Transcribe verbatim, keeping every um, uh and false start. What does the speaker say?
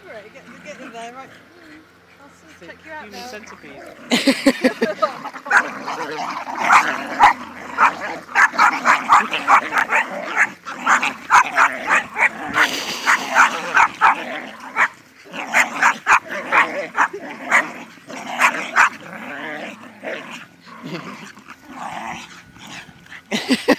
Pigrit, get, get in there, right? I'll just check you out human now. centipede. Ha